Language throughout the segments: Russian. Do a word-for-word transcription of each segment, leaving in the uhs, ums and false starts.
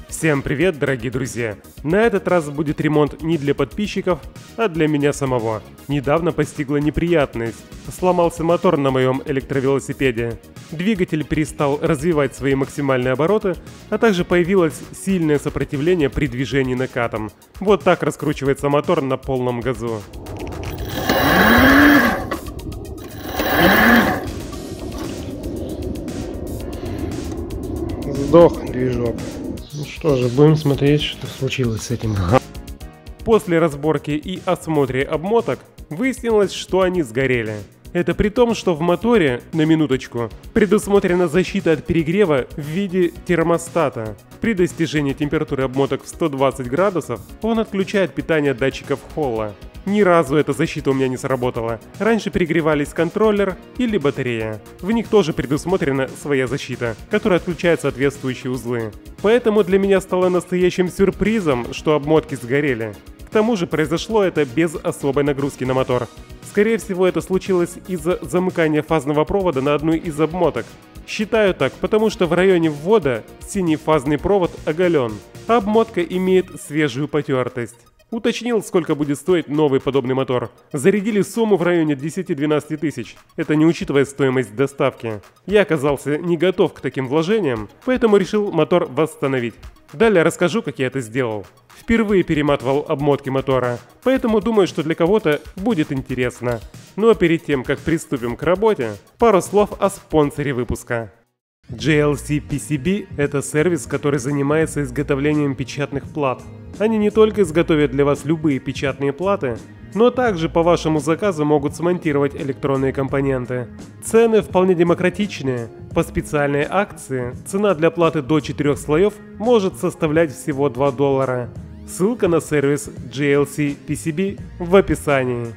Всем привет, дорогие друзья! На этот раз будет ремонт не для подписчиков, а для меня самого. Недавно постигла неприятность. Сломался мотор на моем электровелосипеде. Двигатель перестал развивать свои максимальные обороты, а также появилось сильное сопротивление при движении накатом. Вот так раскручивается мотор на полном газу. Сдох движок. Ну что же, будем смотреть, что случилось с этим. После разборки и осмотра обмоток выяснилось, что они сгорели. Это при том, что в моторе, на минуточку, предусмотрена защита от перегрева в виде термостата. При достижении температуры обмоток в сто двадцать градусов он отключает питание датчиков холла. Ни разу эта защита у меня не сработала. Раньше перегревались контроллер или батарея. В них тоже предусмотрена своя защита, которая отключает соответствующие узлы. Поэтому для меня стало настоящим сюрпризом, что обмотки сгорели. К тому же произошло это без особой нагрузки на мотор. Скорее всего, это случилось из-за замыкания фазного провода на одну из обмоток. Считаю так, потому что в районе ввода синий фазный провод оголен, а обмотка имеет свежую потертость. Уточнил, сколько будет стоить новый подобный мотор. Зарядили сумму в районе десяти-двенадцати тысяч. Это не учитывая стоимость доставки. Я оказался не готов к таким вложениям, поэтому решил мотор восстановить. Далее расскажу, как я это сделал. Впервые перематывал обмотки мотора, поэтому думаю, что для кого-то будет интересно. Ну а перед тем, как приступим к работе, пару слов о спонсоре выпуска. джей эл си пи си би – это сервис, который занимается изготовлением печатных плат. Они не только изготовят для вас любые печатные платы, но также по вашему заказу могут смонтировать электронные компоненты. Цены вполне демократичные. По специальной акции цена для платы до четырёх слоев может составлять всего два доллара. Ссылка на сервис джей эл си пи си би в описании.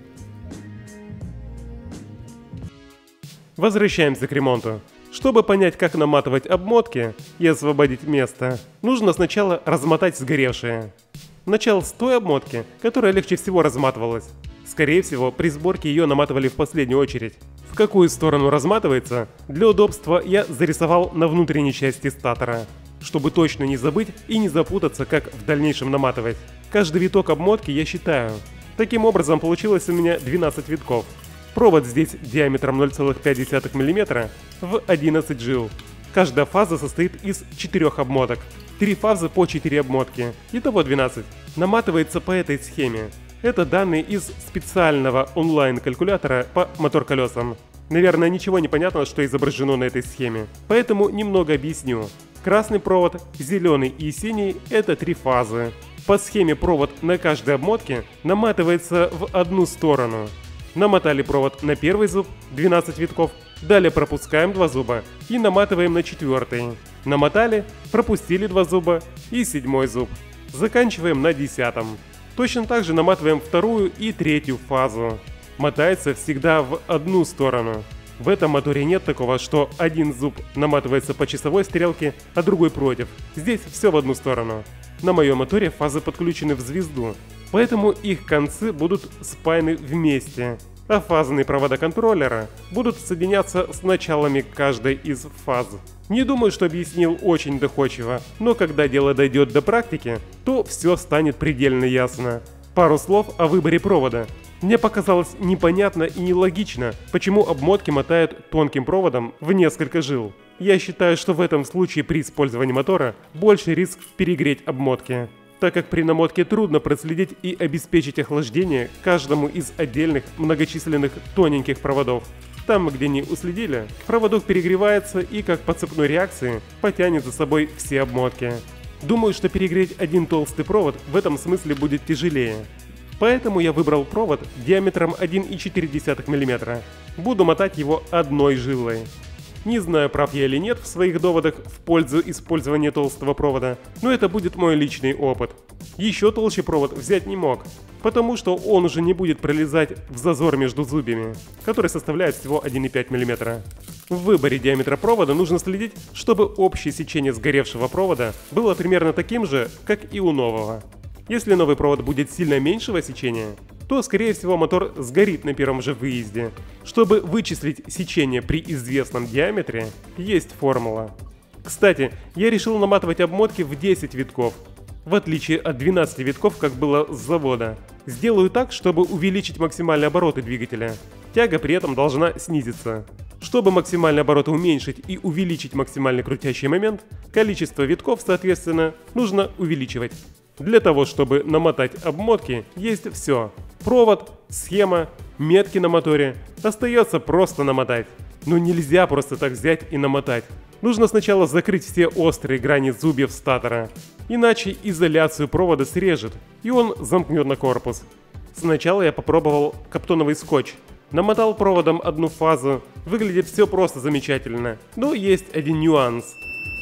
Возвращаемся к ремонту. Чтобы понять, как наматывать обмотки и освободить место, нужно сначала размотать сгоревшее. Начал с той обмотки, которая легче всего разматывалась. Скорее всего, при сборке ее наматывали в последнюю очередь. В какую сторону разматывается, для удобства я зарисовал на внутренней части статора, чтобы точно не забыть и не запутаться, как в дальнейшем наматывать. Каждый виток обмотки я считаю. Таким образом, получилось у меня двенадцать витков. Провод здесь диаметром ноль целых пять десятых миллиметра в одиннадцать жил. Каждая фаза состоит из четырёх обмоток. Три фазы по четыре обмотки. Итого двенадцать. Наматывается по этой схеме. Это данные из специального онлайн-калькулятора по мотор-колесам. Наверное, ничего не понятно, что изображено на этой схеме. Поэтому немного объясню. Красный провод, зеленый и синий – это три фазы. По схеме провод на каждой обмотке наматывается в одну сторону. Намотали провод на первый зуб, двенадцать витков, далее пропускаем два зуба и наматываем на четвертый. Намотали, пропустили два зуба и седьмой зуб. Заканчиваем на десятом. Точно так же наматываем вторую и третью фазу. Мотается всегда в одну сторону. В этом моторе нет такого, что один зуб наматывается по часовой стрелке, а другой против. Здесь все в одну сторону. На моем моторе фазы подключены в звезду, поэтому их концы будут спаяны вместе, а фазные провода контроллера будут соединяться с началами каждой из фаз. Не думаю, что объяснил очень доходчиво, но когда дело дойдет до практики, то все станет предельно ясно. Пару слов о выборе провода. Мне показалось непонятно и нелогично, почему обмотки мотают тонким проводом в несколько жил. Я считаю, что в этом случае при использовании мотора больше риск перегреть обмотки, так как при намотке трудно проследить и обеспечить охлаждение каждому из отдельных многочисленных тоненьких проводов. Там, где не уследили, проводок перегревается и как по цепной реакции потянет за собой все обмотки. Думаю, что перегреть один толстый провод в этом смысле будет тяжелее. Поэтому я выбрал провод диаметром один и четыре десятых миллиметра. Буду мотать его одной жилой. Не знаю, прав я или нет в своих доводах в пользу использования толстого провода, но это будет мой личный опыт. Еще толще провод взять не мог, потому что он уже не будет пролезать в зазор между зубьями, который составляет всего один и пять миллиметра. В выборе диаметра провода нужно следить, чтобы общее сечение сгоревшего провода было примерно таким же, как и у нового. Если новый провод будет сильно меньшего сечения, то, скорее всего, мотор сгорит на первом же выезде. Чтобы вычислить сечение при известном диаметре, есть формула. К Кстати, я решил наматывать обмотки в десять витков, в отличие от двенадцати витков, как было с завода. Сделаю так, чтобы увеличить максимальные обороты двигателя. Тяга при этом должна снизиться. Чтобы максимальные обороты уменьшить и увеличить максимальный крутящий момент, количество витков, соответственно, нужно увеличивать. Для того, чтобы намотать обмотки, есть все. Провод, схема, метки на моторе. Остается просто намотать. Но нельзя просто так взять и намотать. Нужно сначала закрыть все острые грани зубьев статора. Иначе изоляцию провода срежет, и он замкнет на корпус. Сначала я попробовал каптоновый скотч. Намотал проводом одну фазу. Выглядит все просто замечательно. Но есть один нюанс.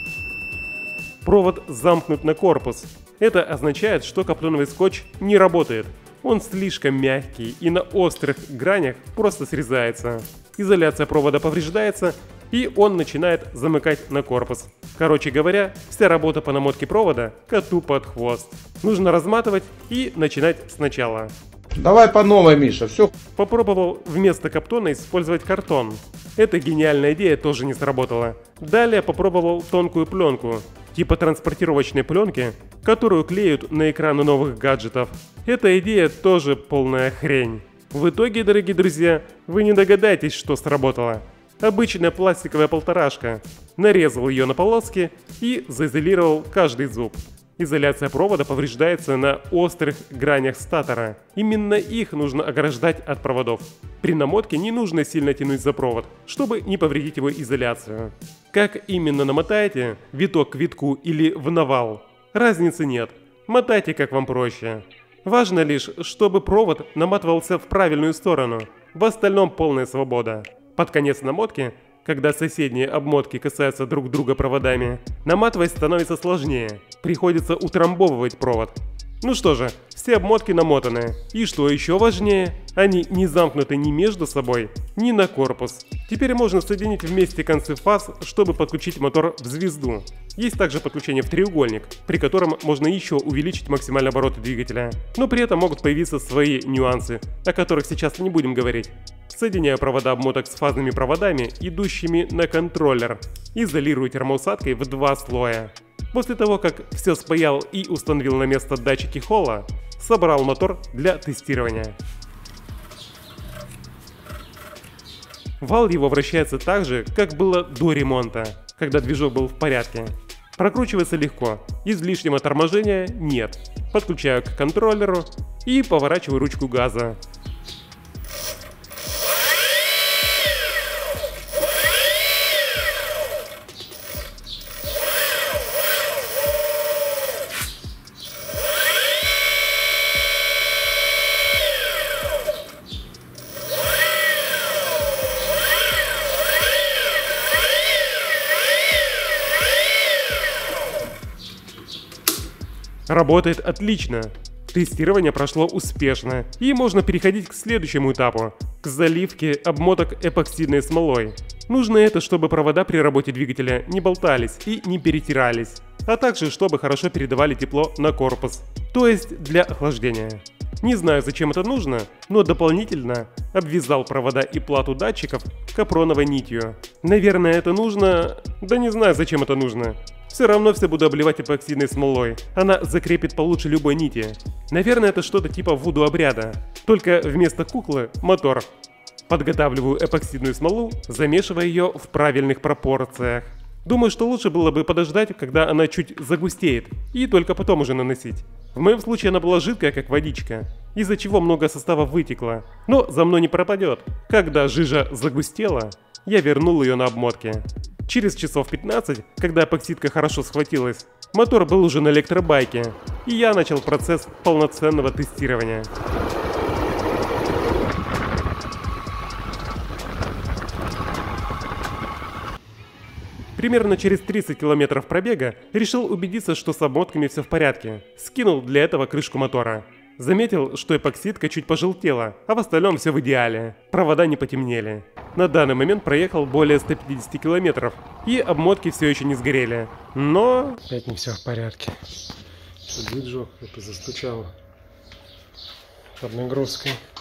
Провод замкнут на корпус. Это означает, что каптоновый скотч не работает. Он слишком мягкий и на острых гранях просто срезается. Изоляция провода повреждается, и он начинает замыкать на корпус. Короче говоря, вся работа по намотке провода коту под хвост. Нужно разматывать и начинать сначала. Давай по новой, Миша, все. Попробовал вместо каптона использовать картон. Эта гениальная идея тоже не сработала. Далее попробовал тонкую пленку, типа транспортировочной пленки, которую клеют на экраны новых гаджетов. Эта идея тоже полная хрень. В итоге, дорогие друзья, вы не догадаетесь, что сработало. Обычная пластиковая полторашка. Нарезал ее на полоски и заизолировал каждый зуб. Изоляция провода повреждается на острых гранях статора. Именно их нужно ограждать от проводов. При намотке не нужно сильно тянуть за провод, чтобы не повредить его изоляцию. Как именно намотаете, виток к витку или в навал, разницы нет. Мотайте как вам проще. Важно лишь, чтобы провод наматывался в правильную сторону. В остальном полная свобода. Под конец намотки, когда соседние обмотки касаются друг друга проводами, наматывать становится сложнее. Приходится утрамбовывать провод. Ну что же, все обмотки намотаны. И что еще важнее, они не замкнуты ни между собой, ни на корпус. Теперь можно соединить вместе концы фаз, чтобы подключить мотор в звезду. Есть также подключение в треугольник, при котором можно еще увеличить максимальные обороты двигателя. Но при этом могут появиться свои нюансы, о которых сейчас не будем говорить. Соединяю провода обмоток с фазными проводами, идущими на контроллер. Изолирую термоусадкой в два слоя. После того, как все спаял и установил на место датчики холла, собрал мотор для тестирования. Вал его вращается так же, как было до ремонта, когда движок был в порядке. Прокручивается легко, излишнего торможения нет. Подключаю к контроллеру и поворачиваю ручку газа. Работает отлично. Тестирование прошло успешно, и можно переходить к следующему этапу – к заливке обмоток эпоксидной смолой. Нужно это, чтобы провода при работе двигателя не болтались и не перетирались, а также чтобы хорошо передавали тепло на корпус, то есть для охлаждения. Не знаю, зачем это нужно, но дополнительно обвязал провода и плату датчиков капроновой нитью. Наверное, это нужно… Да не знаю, зачем это нужно. Все равно все буду обливать эпоксидной смолой. Она закрепит получше любой нити. Наверное, это что-то типа вуду-обряда. Только вместо куклы – мотор. Подготавливаю эпоксидную смолу, замешивая ее в правильных пропорциях. Думаю, что лучше было бы подождать, когда она чуть загустеет, и только потом уже наносить. В моем случае она была жидкая, как водичка, из-за чего много состава вытекло. Но за мной не пропадет. Когда жижа загустела, я вернул ее на обмотки. Через часов пятнадцать, когда эпоксидка хорошо схватилась, мотор был уже на электробайке, и я начал процесс полноценного тестирования. Примерно через тридцать километров пробега решил убедиться, что с обмотками все в порядке. Скинул для этого крышку мотора. Заметил, что эпоксидка чуть пожелтела, а в остальном все в идеале. Провода не потемнели. На данный момент проехал более ста пятидесяти километров, и обмотки все еще не сгорели. Но… Опять не все в порядке. Движок это застучало под нагрузкой.